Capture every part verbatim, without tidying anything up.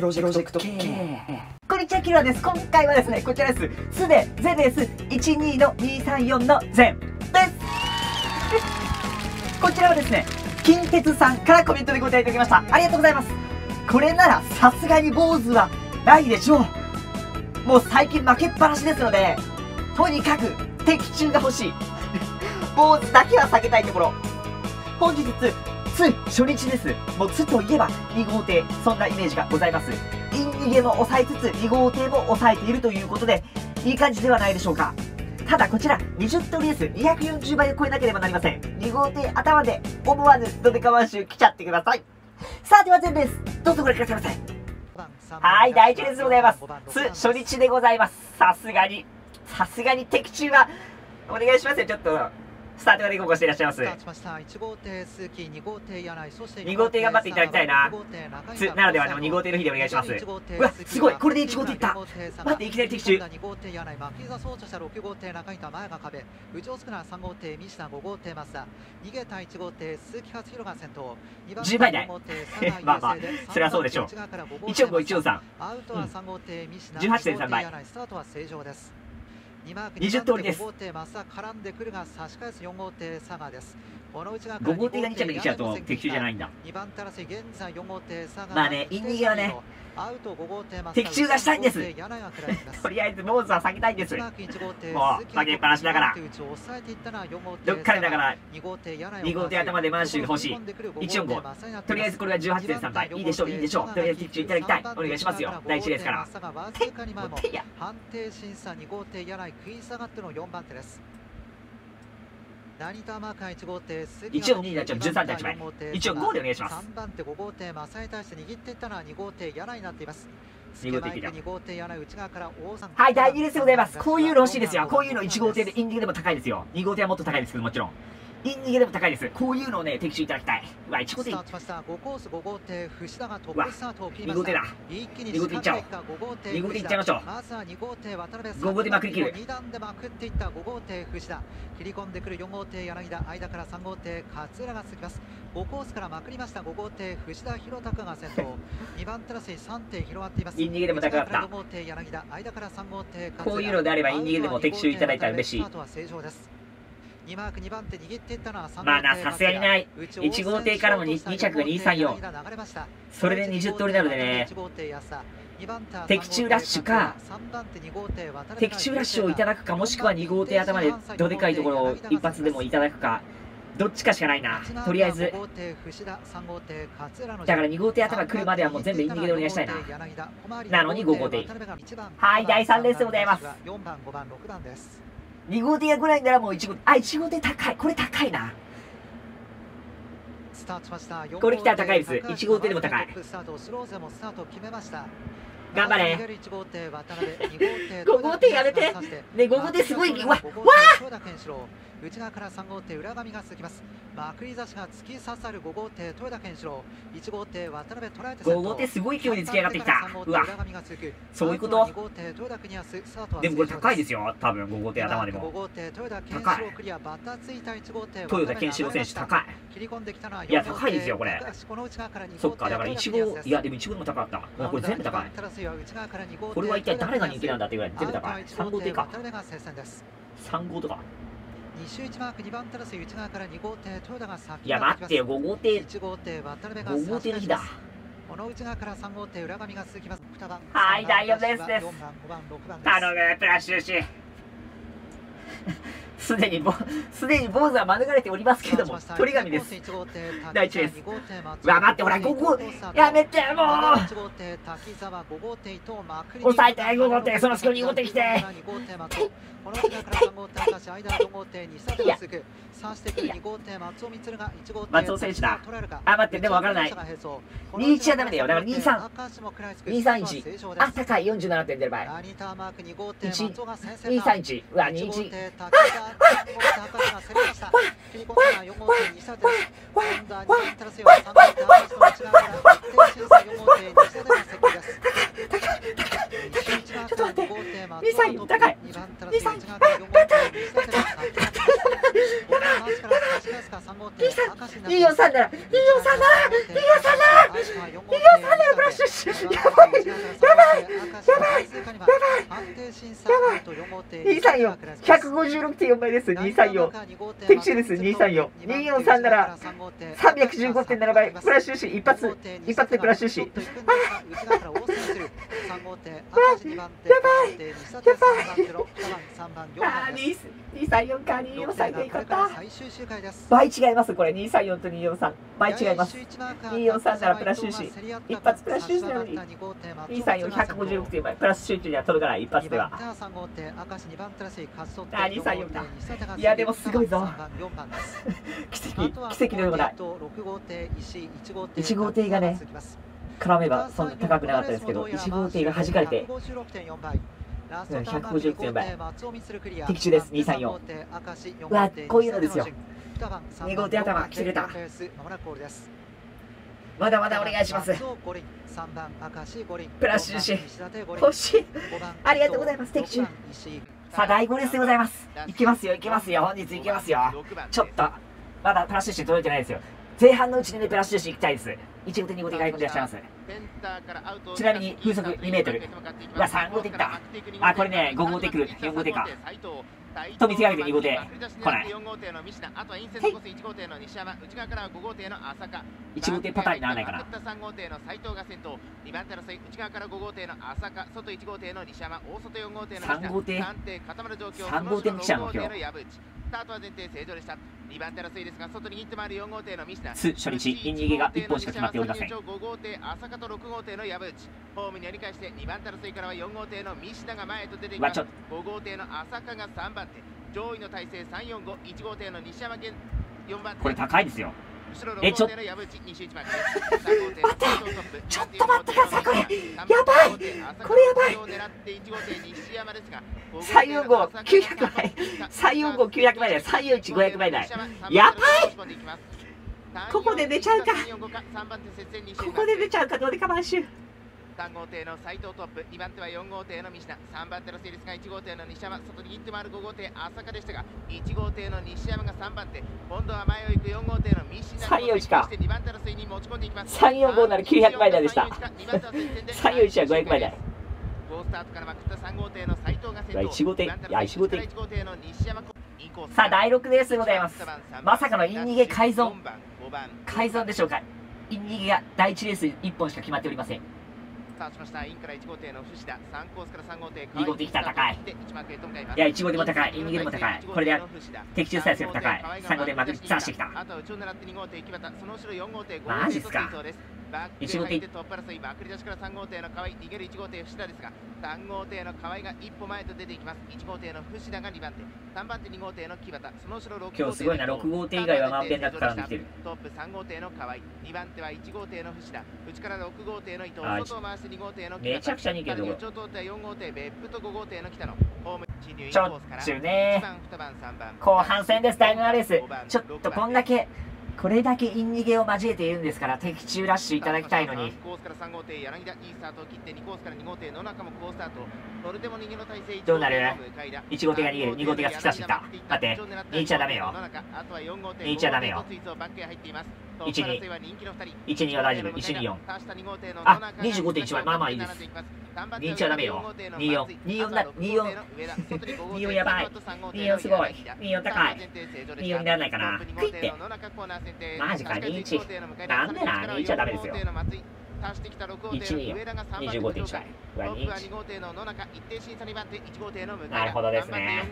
プロジェクト K。こんにちは、キラです。今回はですね、こちらです。スデ ゼドエスいちにのにさんよんのゼンです。こちらはですね、近鉄さんからコメントでご答えいただきました。ありがとうございます。これならさすがに坊主はないでしょう。もう最近負けっぱなしですので、とにかく的中が欲しい。坊主だけは避けたいところ。本日、つ初日です。もうつといえばに号艇、そんなイメージがございます。イン逃げも抑えつつに号艇も抑えているということで、いい感じではないでしょうか。ただこちらにじゅう通りです。にひゃくよんじゅうばいを超えなければなりません。に号艇頭で思わぬドデカワンシュ来ちゃってください。さあでは全部です。どうぞご覧くださいませ。はい、第一レースでございます。つ初日でございます。さすがに、さすがに的中はお願いしますよ。ちょっとスタートがでごごしていらっしゃいます。に号艇頑張っていただきたいな。つならではのに号艇の日でお願いします。うわ、すごい、これでいち号艇いった。待って、いきなり的中。じゅうばい台。まあまあ、それはそうでしょう。いちよんご、いちよんさん。じゅうはちてんさんばい。にじゅう通りです。ご号艇がに着できちゃうと的中じゃないんだ。まあね、イン逃げはね、的中がしたいんです。とりあえず坊主は避けたいんです。もう負けっぱなしだから、どっかでだからに号艇頭で満州が欲しい。いちよんご、とりあえずこれが じゅうはちてんさんばい。いいでしょう、いいでしょう。とりあえず的中いただきたい。お願いしますよ、だいいちレースから。てや判定審査に号艇柳井食い下がってのよんばん手です。 いちよんにになっちゃう。じゅうさんてんはちばい。いちよんごでお願いします。 さんばん手ご号艇マサに対して握っていったのはに号艇柳井になっています。 に号艇切りだ。 はい、だいにレースでございます。こういうの欲しいですよ。こういうのいち号艇でインディゲでも高いですよ。に号艇はもっと高いですけど、もちろんイン逃げでも高いです。こういうのをね、的中いただきたい。うわ、いち号艇。うわ、に号艇だ。に号艇いっちゃおう。に号艇いっちゃいましょう。ご号艇まくり切る。 に段でまくっていったご号艇藤田。切り込んでくるよん号艇柳田。間からさん号艇勝浦が続きます。ごコースからまくりましたご号艇藤田弘隆が先頭。にばんテラスにさん艇広がっています。 イン逃げでも高かった。こういうのであればイン逃げでも的中いただいたら嬉しい。まあな、さすがにない。いち号艇からも に, に着がにさんよん。それでにじゅう通りなのでね、的中ラッシュか、的中ラッシュをいただくか、もしくはに号艇頭でどでかいところを一発でもいただくか、どっちかしかないな。とりあえず、だからに号艇頭来るまではもう全部イン逃げでお願いしたいな。なのにご号艇。はい、だいさんレースでございます。に号艇が来ないならもういち号艇。あ、いち号艇高い。これ高いな。これ来たら高いです。いち号艇でも高い。頑張れ。ご号艇やめて。ね、ご号艇すごい。わわ内側からさん号艇浦上が続きます。まくり差しが突き刺さるご号艇豊田健志郎。いち号艇渡辺捉えてご号艇すごい勢いで突き上がってきた。うわ、そういうこと。でもこれ高いですよ。多分ご号艇頭でも高い。豊田健志郎選手高い。いや高いですよこれ。そっか、だからいち号、いやでもいち号でも高かった。これ全部高い。これは一体誰が人気なんだってぐらい全部高い。さん号艇か。さん号とか。いや待ってよ、ご号艇ご号艇の日だ。はい、だいよんレースです。頼むプラッシュシすでにぼすでに坊主は免れておりますけども、鳥神です。だいいちレース。うわ待って、ほらご号やめて、もう抑えてご号艇、その隙をに号艇来て。松尾選手だ。あ、待って、でも分からない。にいちはダメだよ。だからにさん、にさんいち。あ、高い。よんじゅうななてん出る場合。いち、にさんいち。うわ、にいち。あっちょっと待って、にさんよん高い。にさんよん、あっ、によんさんなら、によんさんなら、によんさんなら、によんさんなら、ブラッシュ、やばいやばいやばいにさんよん、ひゃくごじゅうろくてんよんばいです。にさんよん。的中です。にさんよん。によんさんならさんびゃくじゅうごてんななばい。プラス収支一発。一発でプラス収支。ああ。やばい。やばい。ああ、にさんよんか。によんさんでよかった。倍違います。これにさんよんとによんさん。倍違います。によんさんならプラス収支。一発プラス収支なのに。にさんよん、ひゃくごじゅうろくてんよんばい。プラス集中には届かない。一発では。あ、にさんよんだ。いや、でもすごいぞ。奇跡、奇跡のような。いち号艇がね、絡めばそんな高くなかったですけど、いち号艇が弾かれて、ひゃくごじゅうろくてんよんばい。的中です。にさんよん。うわ、こういうのですよ。に号艇頭、来てくれた。まだまだお願いします。プラス収支欲しい。ありがとうございます。的中。さあ、だいごレースでございます。いけますよ、いけますよ。本日いけますよ。ちょっと、まだプラス収支届いてないですよ。前半のうちにね、プラス収支いきたいです。いち号艇、に号艇がい込んでいらっしゃいます。ちなみに風速にメートル。うわ、さん号艇いった。あ、これね、ご号艇来る。よん号艇か。と見せかけてに号艇来ない。いち号艇パターンにならないかな。さん号艇さん号艇に来ちゃうの今日。つ初日イン逃げがいっぽんしか決まっておりません。ご号艇朝香とろく号艇の藪内、ホームに折り返してにばん手争いからはよん号艇の三品が前へと出ていきます。ご号艇の朝香がさんばん手、上位の体勢さんよんご、いち号艇の西山健よんばん手。これ高いですよ。え、ちょっと待って、ちょっと待ってください。これやばい、これやばい。さんよんごきゅうひゃくまい、さんよんごきゅうひゃくまいだよ。さんよんいちごひゃくまいだよ。やばい。ここで出ちゃうか。ここで出ちゃうか。どうでか満州。さん号艇の斉藤トップ、にばん手はよん号艇の三品、さんばん手の成立がいち号艇の西山、外に切って回るご号艇朝香でしたが、いち号艇の西山がさんばん手、今度は前を行くよん号艇の三品がしてにばん手争いに持ち込んでいきます。さんよんごならきゅうひゃくまい台でした。さんよんいちはごひゃくまい台。好スタートからまくったさん号艇の斉藤が先頭。いち号艇、いやいち号艇。さあだいろくレースでございます。まさかのイン逃げ改造。改造でしょうか。イン逃げがだいいちレースいっぽんしか決まっておりません。に号艇来たら高い。いや、いち号艇も高い。イン逃げでも高い。これで的中さえすれば高い。さん号艇まくり刺してきた。マジっすか。いち号艇トップ争いまくり出しからさん号艇の河合逃げるいち号艇藤田ですが、さん号艇の河合が一歩前と出ていきます。いち号艇の藤田がにばん手、さんばん手に号艇の木端、その後ろろく号艇。今日すごいな。ろく号艇以外はまんべんなく絡んできてる。トップさん号艇の河合、にばん手はいち号艇の藤田、内からろく号艇の伊藤、外を回してに号艇の木端、めちゃくちゃ逃げるところ。よん号艇別府とご号艇の北野。ちょっちゅうね。後半戦です。だいななレース。ちょっとこんだけこれだけイン逃げを交えているんですから、的中ラッシュいただきたいのに。どうなる？ いち 号艇が逃げる、に号艇が突き刺してきた。待って、にいちはダメよ。にいちはダメよ。いちに、いちには大丈夫。いちによん。あ、にじゅうごてんいちまい、まあまあいいです。にいちはダメよ。によん、によんだ、によん、によんやばい。によんすごい。によん高い。によんにならないかな。クイって。マジか、にいち。なんでな、にいちはダメですよ。いちによん、にじゅうごてんいちまい。うわ、にいち。なるほどですね。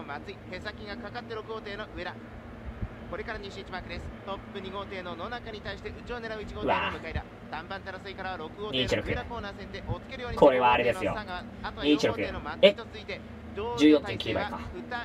これから西一マークです。トップに号艇の野中に対して内を狙ういち号艇の向井田。さんばん手争いからろく号艇の上田コーナー先手をつけるように。これはあれですよ。にいちろく。え、じゅうよんてんきゅうばいか。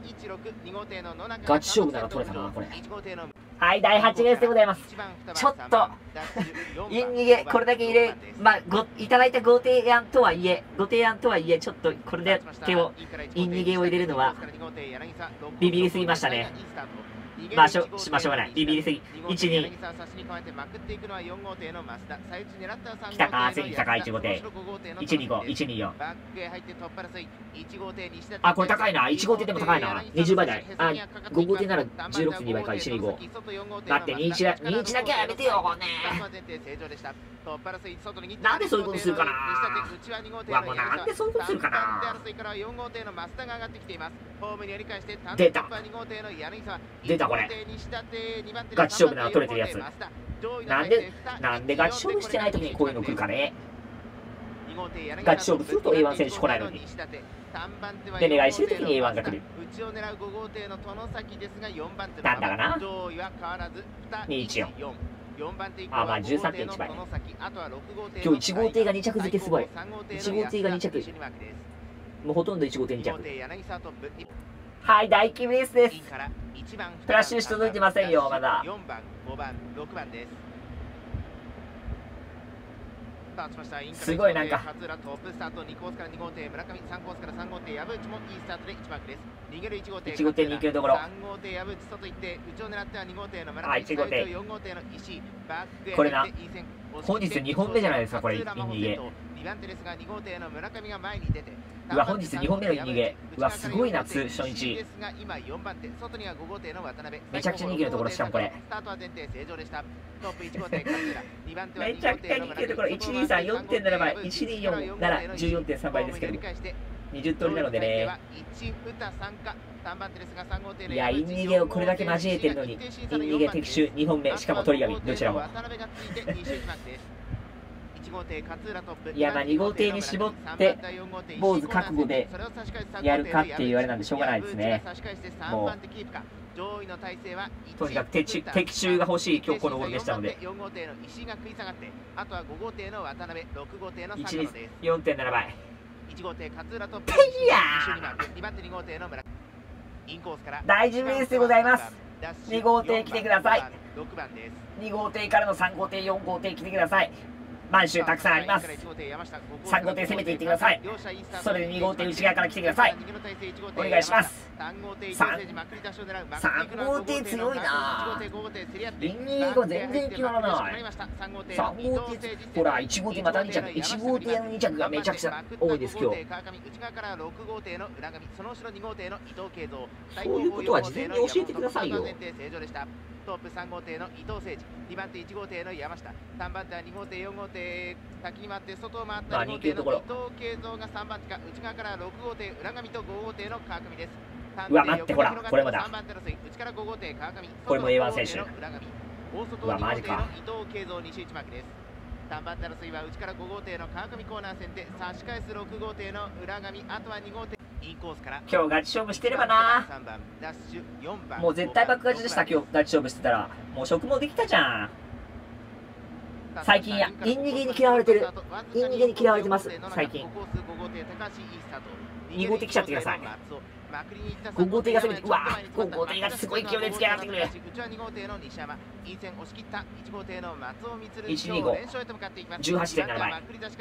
ガチ勝負なら取れたな、これ。はい、だいはちレースでございます。ちょっと、イン逃げ、これだけ入れ、まあ、ごいただいたご提案とはいえ、ご提案とはいえ、ちょっとこれだけを、イン逃げを入れるのは、ビビりすぎましたね。まあしょ、しまあしょうがない。ビビりすぎ。いちに。来たか、次来たか、いち号艇。いちにご、いちによん。あ、これ高いな。いち号艇でも高いな。にじゅうばい台。あ、ご号艇ならじゅうろくてんにばいか、いちにご。待って、にいちだ、にいちだけはやめてよ、これね。 なんでそういうことするかな。うわ、もうなんでそういうことするかな。出た出たこれガチ勝負なら取れてるやつ。なんでなんでガチ勝負してない時にこういうの来るかね。ガチ勝負すると エーワン 選手来ないのに。で願いしてる時に エーワン が来る。なんだかな。にいちよん。あ、まあ じゅうさんてんいち 倍。今日いち号艇がに着付けすごい。いち号艇がに着。もうほとんどいち号艇に着。はい、大金レースです。フラッシュし届いてませんよ、まだ。すごいなんかいち号艇に行けるところ。あ、いち号艇これな、本日にほんめじゃないですか、これ、イン逃げ。うわ、本日にほんめのイン逃げ。うわ、すごいな、初日。めちゃくちゃ逃げるところ、しかもこれ。めちゃくちゃ逃げるところ、いちにさん、よんてんなな 倍、いちによんなら じゅうよんてんさん 倍ですけど、にじゅう通りなのでね。いや、イン逃げをこれだけ交えてるのに、イン逃げ的中にほんめ、しかも鳥紙、どちらも。いや、まあに号艇に絞って坊主覚悟でやるかっていうあれなんでしょうがないですね。もうとにかく的中、的中が欲しい今日このゴールでしたので、いちに よんてんなな 倍。いやー、大事ベースでございます。に号艇来てください。に号艇からのさん号艇、よん号艇来てください。満州たくさんあります。さん号艇攻めていってください。それでに号艇内側から来てください。お願いします。さん号艇強いな。イン逃げが全然決まらない。さん号艇、ほらいち号艇またに着、いち号艇のに着がめちゃくちゃ多いです今日。そういうことは事前に教えてくださいよ。トップさん号艇の伊藤誠司、にばん手いち号艇の山下、さんばん手はに号艇よん号艇先に回って外を回ったに号艇の伊藤慶三がさんばん手か、内側からろく号艇浦上とご号艇の川上です。うわ待って、ほらこれもだ。これも エーワン 選手。うわマジか。伊藤慶三西内幕です。さんばん手争いは内からご号艇の川上コーナー戦で差し返すろく号艇の浦上、あとはに号艇。今日ガチ勝負してればな。もう絶対爆勝ちでした。今日ガチ勝負してたらもう職もできたじゃん。最近やイン逃げに嫌われてる。イン逃げに嫌われてます最近。に号艇来ちゃってください。ご号艇が攻めて、うわご号艇がすごい勢いで突き上がってくる。いちにご じゅうはちてんなな 倍。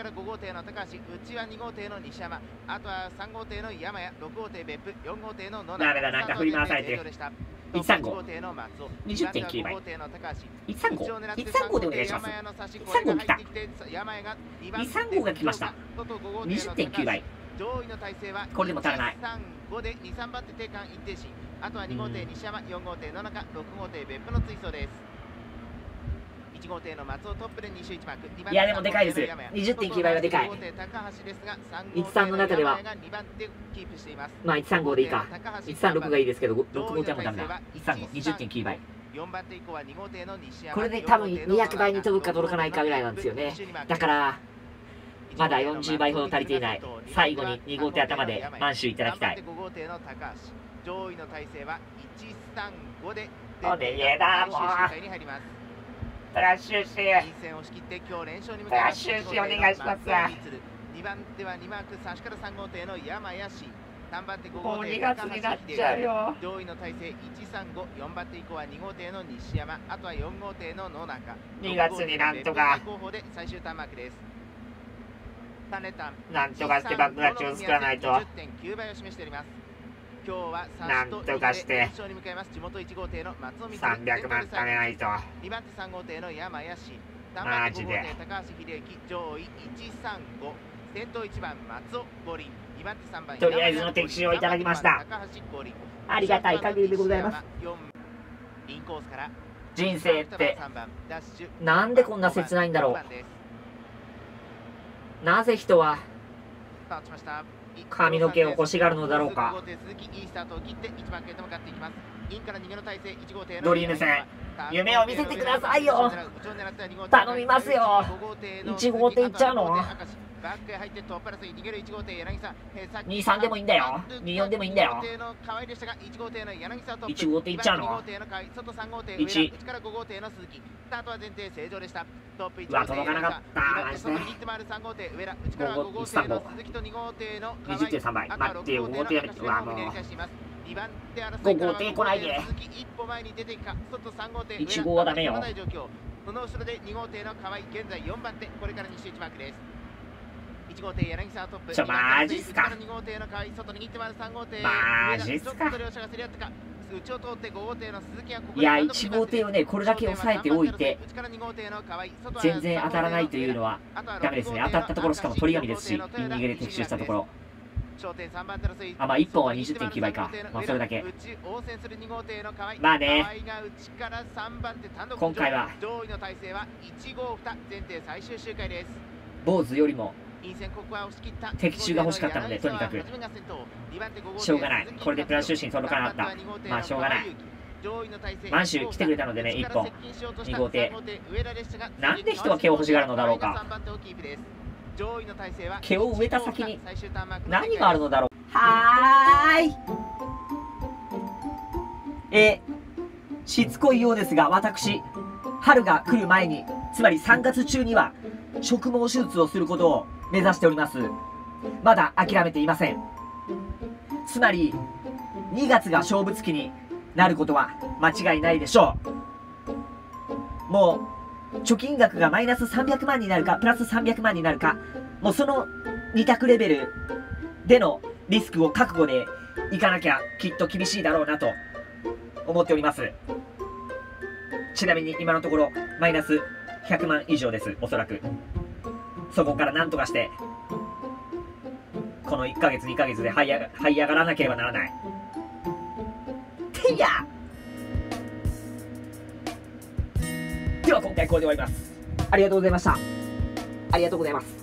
ダメだ、なんか振り回されてる。いちさんご にじゅってんきゅう 倍。いちさんご いちさんごでお願いします。いちさんご来た。いちさんごが来ました。にじゅってんきゅう 倍。これでも足らない。ごでに、さんばん手定間一定心、あとはに号艇西山、よん号艇野中、ろく号艇別府の追走です。いち号艇の松尾トップでに周いち幕。いやでもでかいです。にじゅってんきゅう 倍はでかい。いちさんの中ではまあいちさんごでいいか。いちさんろくがいいですけどろく号艇もダメだ。いちさんご にじゅってんきゅう 倍。これで多分にひゃく倍に飛ぶか届かないかぐらいなんですよね。だからまだよんじゅう倍ほど足りていない。最後にに号艇頭で満州いただきたい。おねげだもう。トラッシュしトラッシュしお願いします。にばん手はにマーク差しからさん号艇の山谷氏、さんばん手ご号艇にがつになっちゃうよ。上位の体制いちさんご、よんばん手以降はに号艇の西山、あとはよん号艇の野中。にがつになんとか後方で最終ターンマークです。なんとかして爆勝ちを作らないと。なんとかしてさんびゃくまん貯めないと。にばん手さん号艇の山谷氏、さんばん手ご号艇高橋秀幸、上位いちさんご、先頭いちばん松尾五輪、にばん手さんばんとりあえずの的中をいただきました。ありがたい限りでございます。人生ってなんでこんな切ないんだろう。 なぜ人は髪の毛を欲しがるのだろうか。ドリーム戦、夢を見せてくださいよ。頼みますよ。いち号艇いっちゃうの？にさんでもいいんだよ。によんでもいいんだよ。いち号艇いっちゃうの？いち。うわ、届かなかった。マジで。ごごいちさんご。にじゅってんさんばい。待ってよ、ご号艇やめて。うわ、もう。ご号艇来ないで。いち号はダメよ。 その後ろでに号艇の河合、現在よんばん手、これからに周一マークです。いち号艇柳沢トップ。 ちょ、マジっすか。 に号艇の河合、外にってまるさん号艇。 マジっすか。 内を通ってご号艇の鈴木がここいや、いち号艇をね、これだけ抑えておいて、全然当たらないというのはダメですね。当たったところ、しかも鳥紙ですし、イン逃げで的中したところ。あ、まあいっぽんは にじゅってんきゅう 倍か。まあそれだけ。まあね、今回は坊主よりも的中が欲しかったので、とにかくしょうがない。これでプラス収支に届かなかった。まあしょうがない。満州来てくれたのでね、いっぽんに号艇。なんで人は毛を欲しがるのだろうか。毛を植えた先に何があるのだろう。はーい。えー、しつこいようですが、私、春が来る前に、つまりさんがつ中には植毛手術をすることを目指しております。まだ諦めていません。つまりにがつが勝負月になることは間違いないでしょう。もう貯金額がマイナスさんびゃくまんになるかプラスさんびゃくまんになるか、もうそのに択レベルでのリスクを覚悟でいかなきゃきっと厳しいだろうなと思っております。ちなみに今のところマイナスひゃくまん以上です、おそらく。そこから何とかしてこのいっかげつにかげつで這い上が、這い上がらなければならない。てやでは今回これで終わります。ありがとうございました。ありがとうございます。